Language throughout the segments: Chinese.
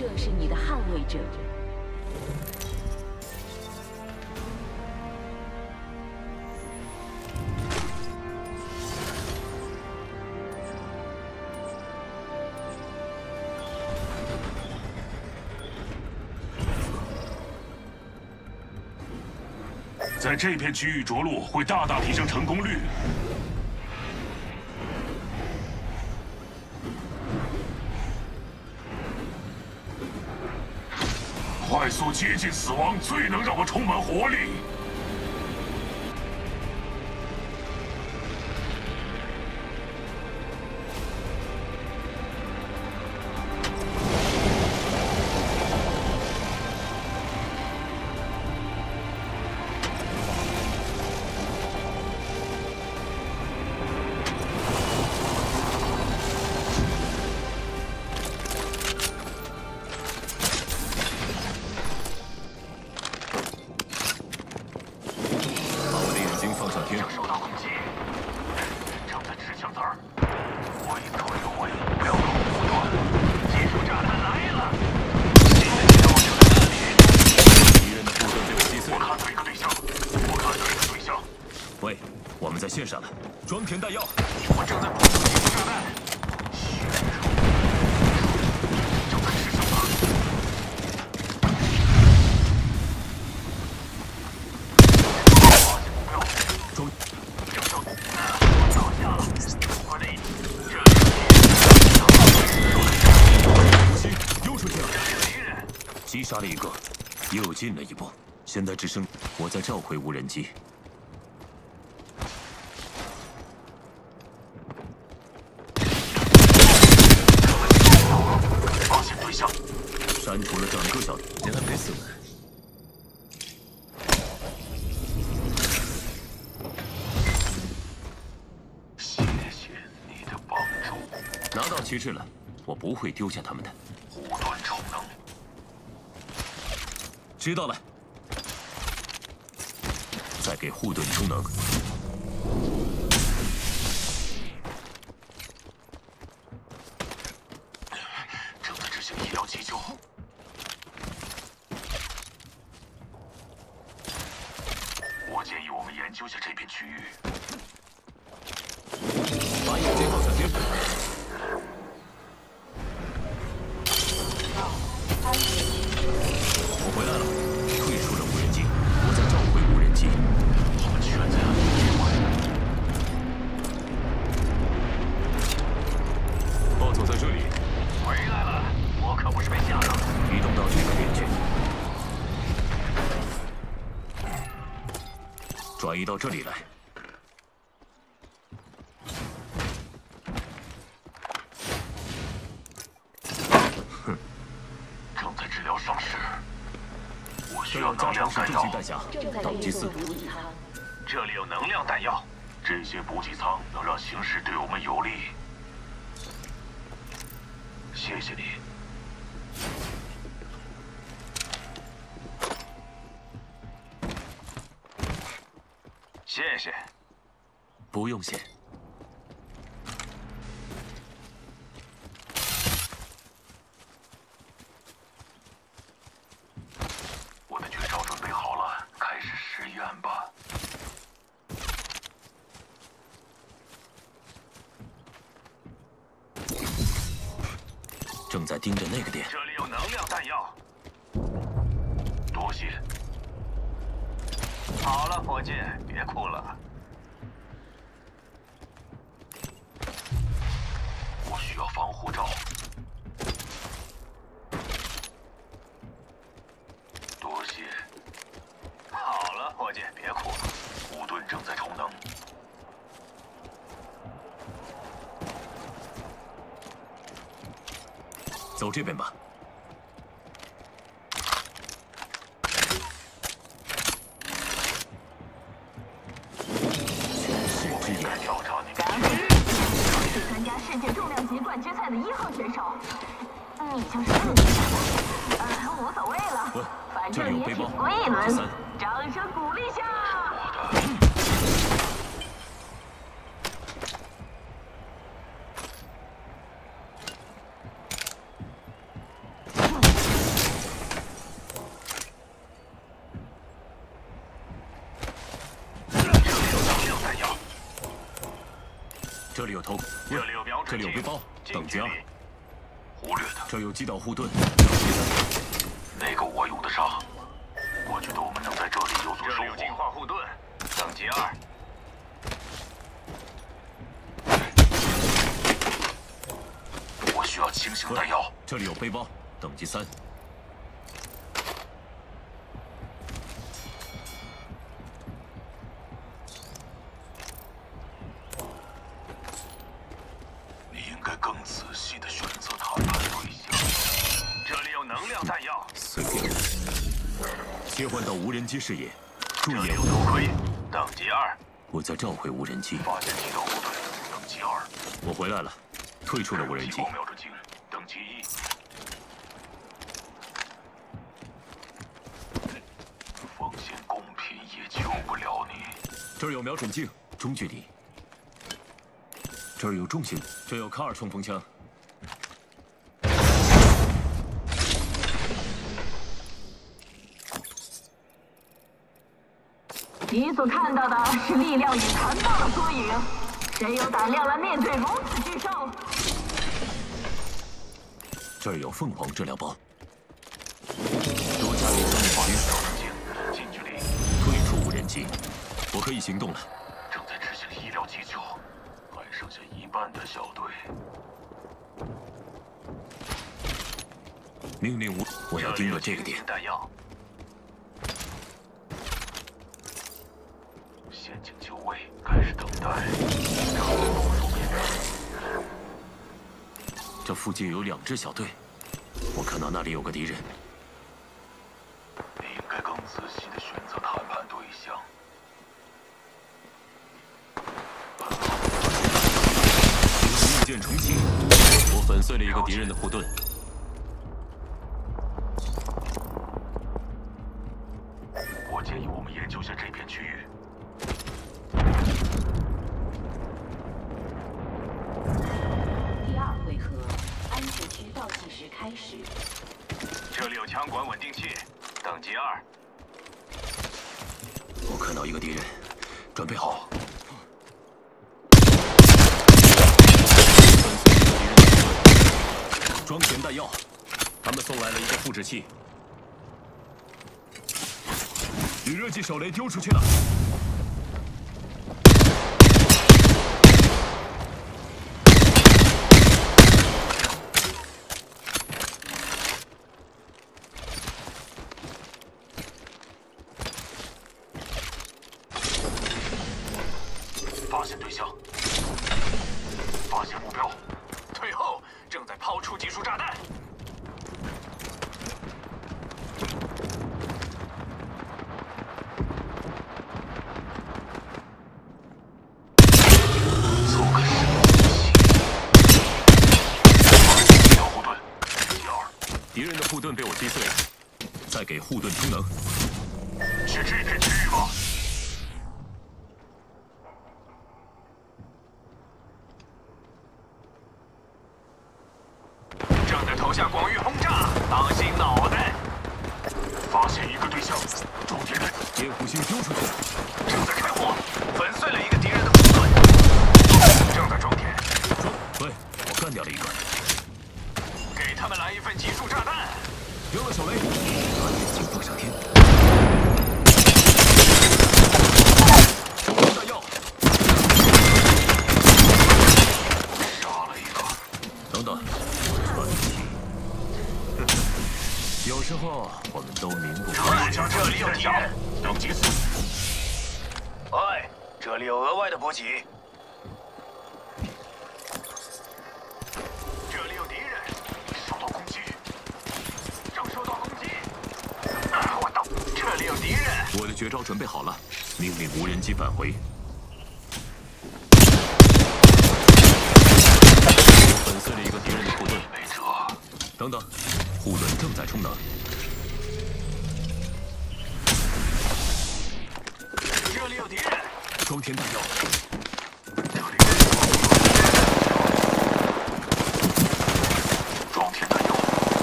这是你的捍卫者。 在这片区域着陆会大大提升成功率。快速接近死亡，最能让我充满活力。 在线上了，装填弹药。 我正在部署集成炸弹。正在吃上它。发现目标。 中。 倒下了。快点！这不行，又出去了。击杀了一个，又进了一步。现在只剩我在召回无人机。 删除了整个小队，让他别死了。 谢谢你的帮助。 拿到旗帜了，我不会丢下他们的。 护盾充能。 知道了。再给护盾充能。 救下这片区域。 把眼睛放小心。我回来了，退出了无人机，我在召回无人机。 我们全在暗地之外。 暴走在这里。 回来了，我可不是被吓到。 移动到这个边去。 转移到这里来。 哼，正在治疗伤势。我需要加强弹药。 弹匣，等级4。 这里有能量弹药，这些补给舱能让形势对我们有利。谢谢你。 谢谢。 不用谢。 我的绝招准备好了，开始实验吧。 正在盯着那个点。 这里有能量弹药。多谢。 好了，伙计，别哭了。我需要防护罩。多谢。好了，伙计，别哭了。护盾正在充能。 走这边吧。 参加世界重量级冠军赛的1号选手，你就是4名选手。无所谓了，反正也挺过一轮，掌声鼓励下。 头。 这里有瞄准镜， 这里有背包，等级2。 忽略它。 这有击倒护盾，等级3。 那个我用得上。我觉得我们能在这里有所收获。这里有净化护盾，等级2。我需要轻型弹药。 这里有背包，等级3。 你应该更仔细地选择谈判对象。这里有能量弹药。 随便。切换到无人机视野，注意有头盔，等级2。 我在召回无人机。 发现敌人部队，等级2。 我回来了，退出了无人机。 瞄准镜，等级1。奉献贡品也救不了你。 这儿有瞄准镜，中距离。这儿有重型，这有卡尔冲锋枪。 你所看到的是力量与残暴的缩影。谁有胆量来面对如此巨兽？ 这儿有凤凰治疗包。多加点生命值。 近距离。 退出无人机，我可以行动了。 正在执行医疗急救，还剩下一半的小队。 命令我要盯着这个点。 弹药。陷阱就位，开始等待。 这附近有2支小队，我看到那里有个敌人。 你应该更仔细地选择谈判对象。 硬件重启，我粉碎了一个敌人的护盾。 我建议我们研究下这片区域。 第2回合，安全区倒计时开始。 这里有枪管稳定器，等级2。 我看到一个敌人，准备好。装填弹药，他们送来了一个复制器。预热剂手雷丢出去了。 发现对象，发现目标，退后，正在抛出集束炸弹。走开！小护盾，等级2。 敌人的护盾被我击碎了，再给护盾充能。 去这片区域吧。正在投下广域轰炸，当心脑袋！发现一个对象，重点的猎户星丢出去了， 正在开火，粉碎了一个敌人的护盾，正在装填。 对，我干掉了一个。 给他们来一份集束炸弹。 丢了手雷，把眼睛放上天。弹药。 杀了一个。 等等，传奇。有时候我们都民不聊生。 这里有敌人，等级4。喂，这里有额外的补给。这里有敌人，受到攻击，正受到攻击。我到，这里有敌人。 我的绝招准备好了，命令无人机返回。粉碎了一个敌人的护盾。等等，护盾正在充能。 这里有敌人。 装填弹药。 装填弹药。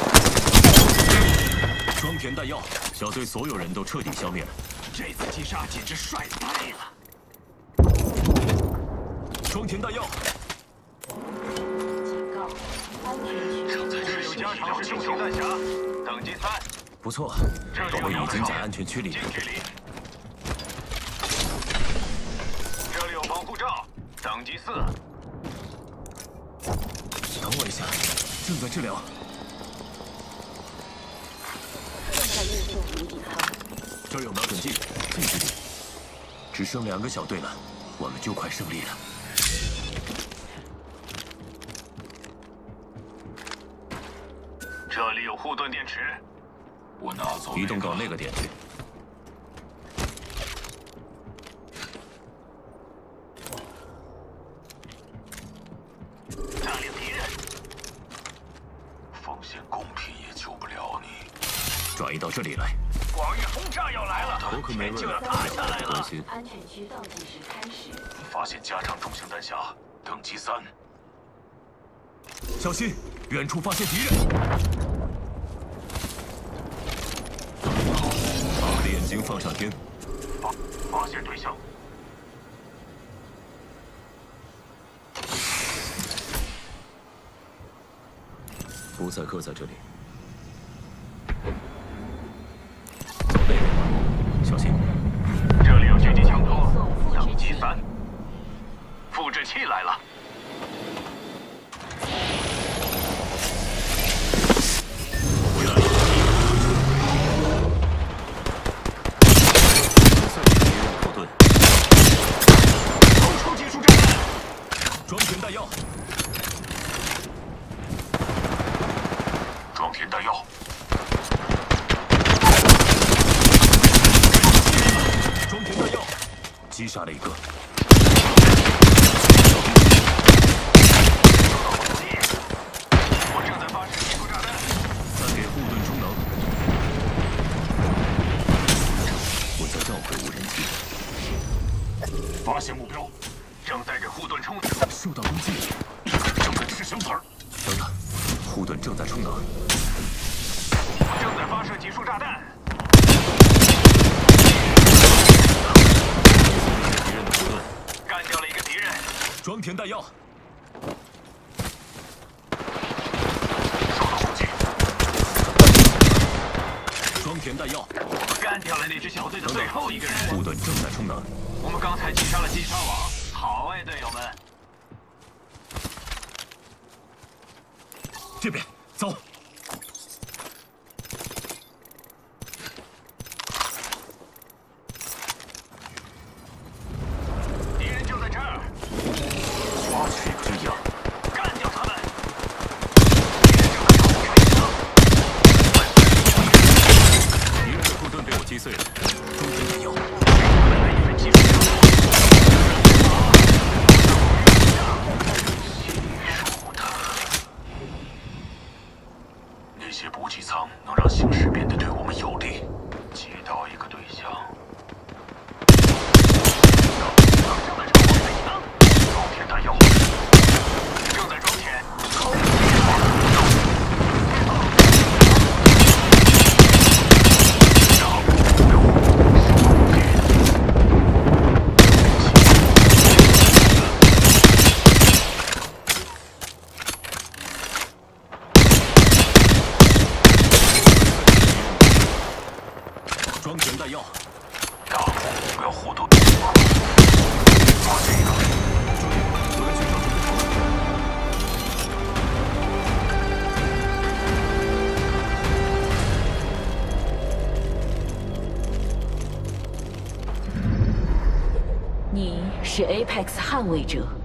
装填弹药，小队所有人都彻底消灭了。 这次击杀简直帅呆了。 装填弹药。 正在这里有加长式重型弹匣，等级3。 不错，我已经在安全区里。 近距离。这里有防护罩，等级4。 等我一下，正在治疗。 正在运送无底舱。 这儿有瞄准镜，近距离。只剩2个小队了，我们就快胜利了。 这里有护盾电池，我拿走。 移动到那个点去。 占领敌人，奉献贡品也救不了你。 转移到这里来。 广域轰炸要来了，天就要塌下来了。 安全区倒计时开始。 发现加长重型弹匣，等级3。 小心，远处发现敌人。把我的眼睛放上天。 发现对象。 不再搁在这里。走那边，小心。 这里有狙击枪托，等级3。复制器来了。 回来。后盾。 抛出技术炸弹。 装填弹药。 装填弹药。 装填弹药。击杀了一个。 我正在发射技术炸弹。 再给护盾充能。我再绕回无人机。 发现目标，正在给护盾充能。 受到攻击， 正在吃香子儿。 等等，护盾正在充能。 正在发射技术炸弹。 敌人的护盾。 干掉了一个敌人。 装填弹药。 受到攻击。 装填弹药。 我们干掉了那支小队的最后一个人。 护盾正在充能。 我们刚才击杀了击杀网，好哎，队友们！ 这边，走。 敌人就在这儿， 哇，这样， 干掉他们！ 敌人的护盾被我击碎了，装填弹药。 那些补给舱能让形势变得对我们有利。击倒一个对象。装填弹药。正在装填。 装填弹药。 大目标护盾。发现一个。 我来去找准备好了。你是 Apex 捍卫者。